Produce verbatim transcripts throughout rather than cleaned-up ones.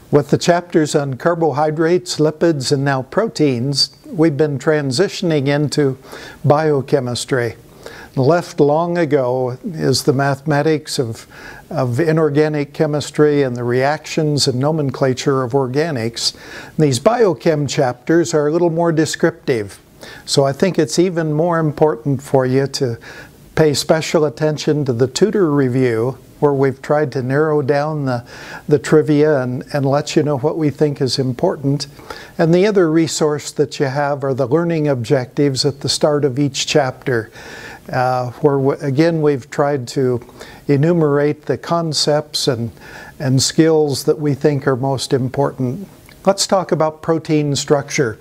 With the chapters on carbohydrates, lipids, and now proteins, we've been transitioning into biochemistry. Left long ago is the mathematics of, of inorganic chemistry and the reactions and nomenclature of organics. These biochem chapters are a little more descriptive. So I think it's even more important for you to pay special attention to the tutor review, where we've tried to narrow down the, the trivia and, and let you know what we think is important. And the other resource that you have are the learning objectives at the start of each chapter, uh, where again we've tried to enumerate the concepts and, and skills that we think are most important. Let's talk about protein structure.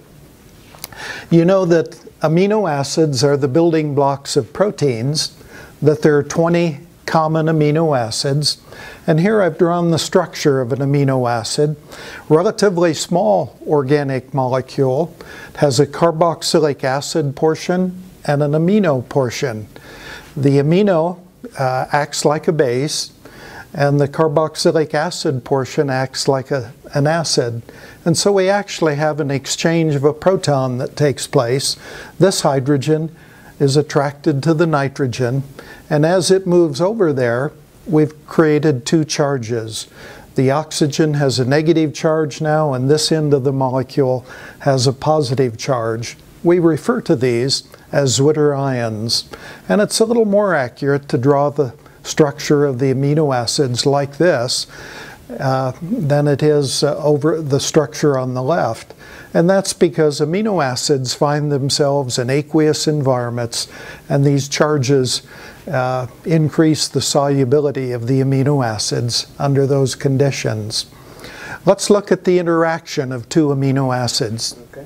You know that amino acids are the building blocks of proteins, that there are twenty common amino acids, and here I've drawn the structure of an amino acid. Relatively small organic molecule. It has a carboxylic acid portion and an amino portion. The amino uh, acts like a base, and the carboxylic acid portion acts like a, an acid. And so we actually have an exchange of a proton that takes place. This hydrogen is attracted to the nitrogen, and as it moves over there, we've created two charges. The oxygen has a negative charge now, and this end of the molecule has a positive charge. We refer to these as Zwitter ions, and it's a little more accurate to draw the structure of the amino acids like this uh, than it is uh, over the structure on the left. And that's because amino acids find themselves in aqueous environments, and these charges uh, increase the solubility of the amino acids under those conditions. Let's look at the interaction of two amino acids. Okay.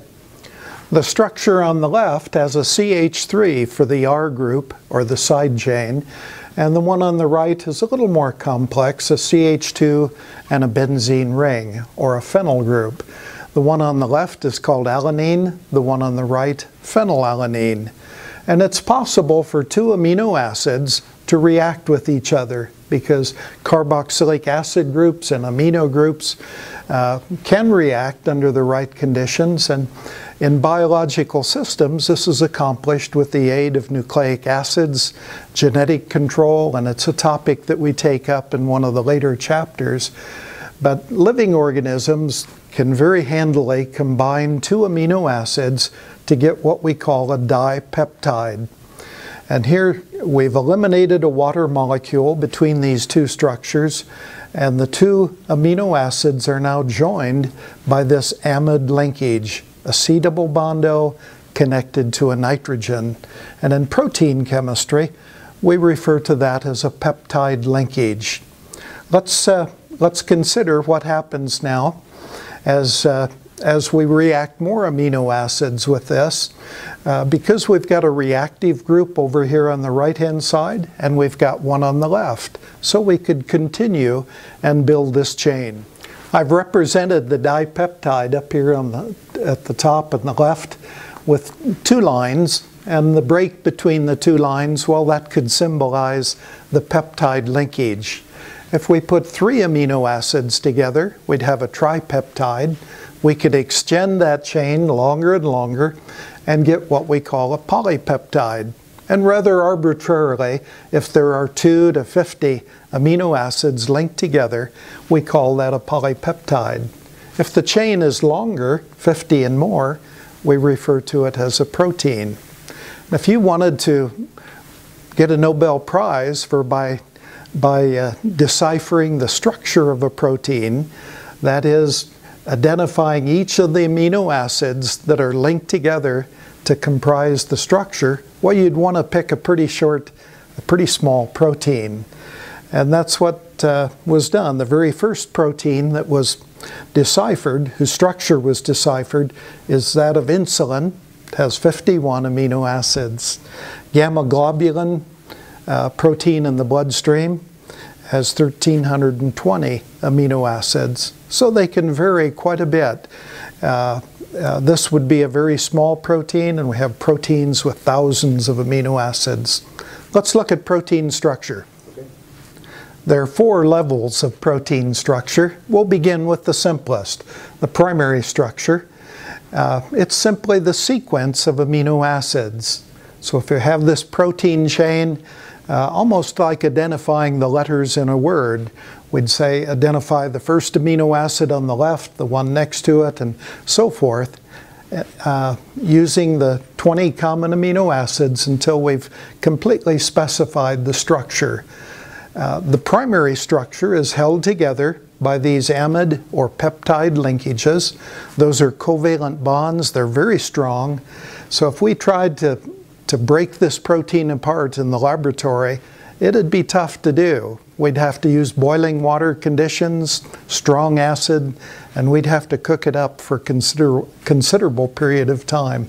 The structure on the left has a C H three for the R group, or the side chain, and the one on the right is a little more complex, a C H two and a benzene ring, or a phenyl group. The one on the left is called alanine, the one on the right, phenylalanine. And it's possible for two amino acids to react with each other, because carboxylic acid groups and amino groups uh, can react under the right conditions. And in biological systems, this is accomplished with the aid of nucleic acids, genetic control, and it's a topic that we take up in one of the later chapters. But living organisms can very handily combine two amino acids to get what we call a dipeptide. And here we've eliminated a water molecule between these two structures, and the two amino acids are now joined by this amide linkage, a C double bond O connected to a nitrogen. And in protein chemistry, we refer to that as a peptide linkage. Let's, uh, let's consider what happens now as, uh, as we react more amino acids with this. Uh, because we've got a reactive group over here on the right-hand side, and we've got one on the left. So we could continue and build this chain. I've represented the dipeptide up here on the, at the top and the left with two lines, and the break between the two lines, well, that could symbolize the peptide linkage. If we put three amino acids together, we'd have a tripeptide. We could extend that chain longer and longer and get what we call a polypeptide. And rather arbitrarily, if there are two to fifty amino acids linked together, we call that a polypeptide. If the chain is longer, fifty and more, we refer to it as a protein. If you wanted to get a Nobel Prize for by by uh, deciphering the structure of a protein, that is, identifying each of the amino acids that are linked together to comprise the structure, well, you'd want to pick a pretty short, a pretty small protein. And that's what uh, was done. The very first protein that was deciphered, whose structure was deciphered, is that of insulin. It has fifty-one amino acids. Gamma globulin, uh, protein in the bloodstream, has one thousand three hundred twenty amino acids. So they can vary quite a bit. Uh, uh, this would be a very small protein, and we have proteins with thousands of amino acids. Let's look at protein structure. Okay. There are four levels of protein structure. We'll begin with the simplest, the primary structure. Uh, it's simply the sequence of amino acids. So if you have this protein chain, uh, almost like identifying the letters in a word, we'd say identify the first amino acid on the left, the one next to it, and so forth, uh, using the twenty common amino acids until we've completely specified the structure. Uh, the primary structure is held together by these amide or peptide linkages. Those are covalent bonds. They're very strong. So if we tried to, to break this protein apart in the laboratory, it'd be tough to do. We'd have to use boiling water conditions, strong acid, and we'd have to cook it up for consider considerable period of time.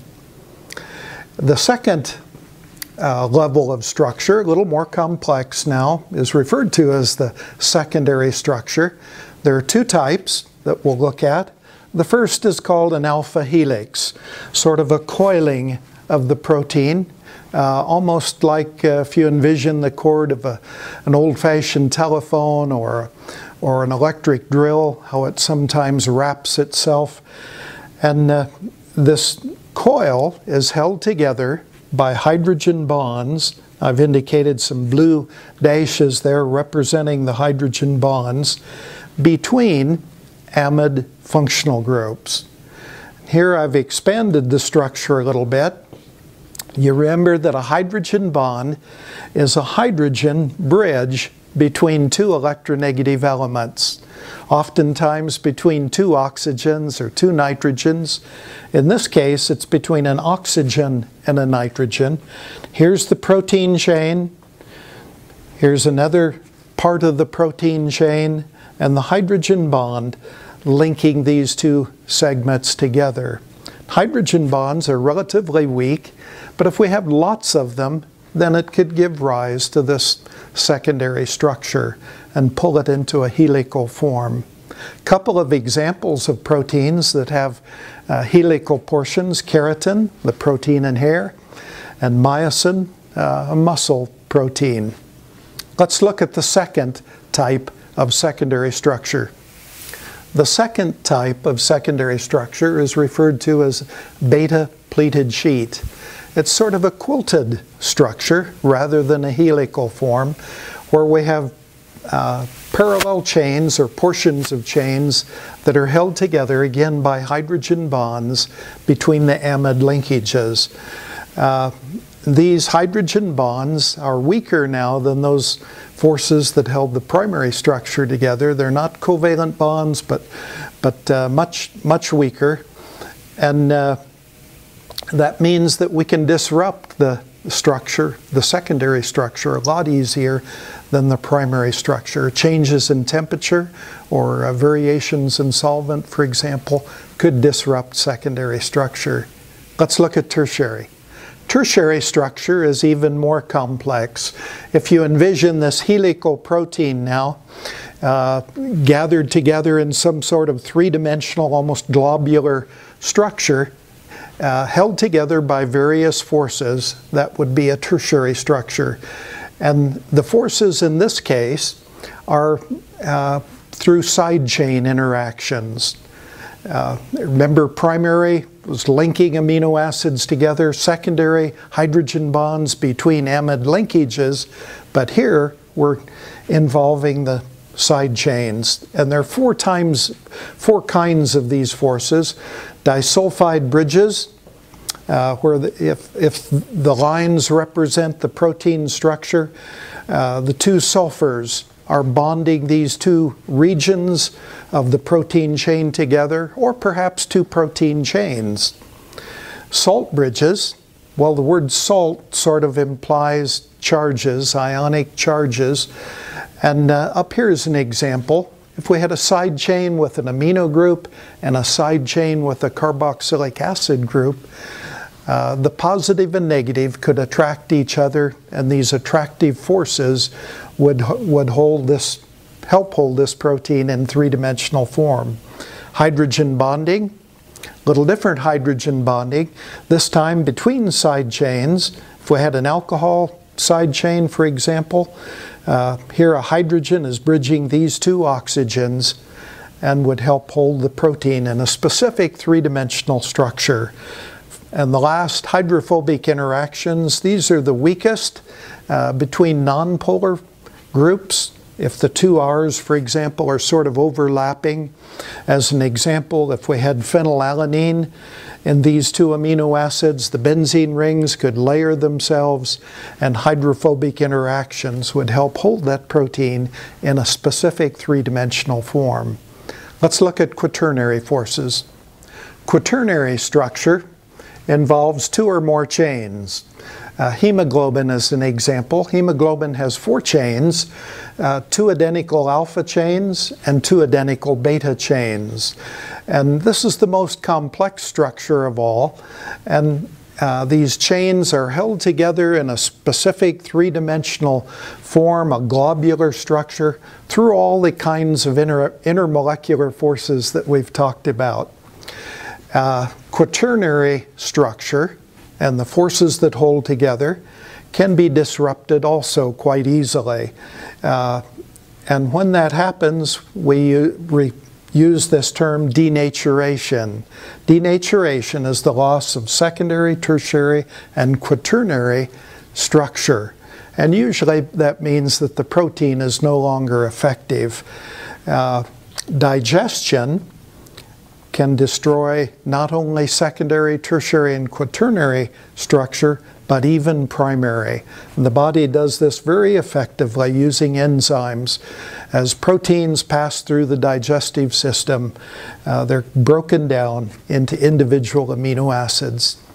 The second Uh, level of structure, a little more complex now, is referred to as the secondary structure. There are two types that we'll look at. The first is called an alpha helix, sort of a coiling of the protein, uh, almost like uh, if you envision the cord of a, an old-fashioned telephone or, or an electric drill, how it sometimes wraps itself. And uh, this coil is held together by hydrogen bonds. I've indicated some blue dashes there representing the hydrogen bonds between amide functional groups. Here I've expanded the structure a little bit. You remember that a hydrogen bond is a hydrogen bridge between two electronegative elements, oftentimes between two oxygens or two nitrogens. In this case, it's between an oxygen and a nitrogen. Here's the protein chain. Here's another part of the protein chain, and the hydrogen bond linking these two segments together. Hydrogen bonds are relatively weak, but if we have lots of them, then it could give rise to this secondary structure and pull it into a helical form. A couple of examples of proteins that have uh, helical portions: keratin, the protein in hair, and myosin, uh, a muscle protein. Let's look at the second type of secondary structure. The second type of secondary structure is referred to as beta pleated sheet. It's sort of a quilted structure rather than a helical form, where we have uh, parallel chains or portions of chains that are held together again by hydrogen bonds between the amide linkages. Uh, these hydrogen bonds are weaker now than those forces that held the primary structure together. They're not covalent bonds, but, but uh, much, much weaker. And uh, that means that we can disrupt the structure, the secondary structure, a lot easier than the primary structure. Changes in temperature or uh, variations in solvent, for example, could disrupt secondary structure. Let's look at tertiary. Tertiary structure is even more complex. If you envision this helical protein now, uh, gathered together in some sort of three-dimensional, almost globular structure, Uh, held together by various forces, that would be a tertiary structure. And the forces in this case are uh, through side chain interactions. Uh, remember, primary was linking amino acids together, secondary hydrogen bonds between amide linkages, but here we're involving the side chains. And there are four times, four kinds of these forces. Disulfide bridges, uh, where the, if, if the lines represent the protein structure, uh, the two sulfurs are bonding these two regions of the protein chain together, or perhaps two protein chains. Salt bridges, well, the word salt sort of implies charges, ionic charges. And uh, up here is an example. If we had a side chain with an amino group and a side chain with a carboxylic acid group, uh, the positive and negative could attract each other, and these attractive forces would, would hold this, help hold this protein in three-dimensional form. Hydrogen bonding, a little different hydrogen bonding, this time between side chains. If we had an alcohol side chain, for example, uh, here a hydrogen is bridging these two oxygens and would help hold the protein in a specific three-dimensional structure. And the last, hydrophobic interactions, these are the weakest uh, between nonpolar groups. If the two R's, for example, are sort of overlapping. As an example, if we had phenylalanine in these two amino acids, the benzene rings could layer themselves, and hydrophobic interactions would help hold that protein in a specific three-dimensional form. Let's look at quaternary forces. Quaternary structure involves two or more chains. Uh, hemoglobin is an example. Hemoglobin has four chains, uh, two identical alpha chains and two identical beta chains. And this is the most complex structure of all. And uh, these chains are held together in a specific three-dimensional form, a globular structure, through all the kinds of inter intermolecular forces that we've talked about. Uh, quaternary structure and the forces that hold together can be disrupted also quite easily. Uh, and when that happens, we re use this term denaturation. Denaturation is the loss of secondary, tertiary, and quaternary structure. And usually that means that the protein is no longer effective. Uh, digestion can destroy not only secondary, tertiary, and quaternary structure, but even primary. And the body does this very effectively using enzymes. As proteins pass through the digestive system, uh, they're broken down into individual amino acids.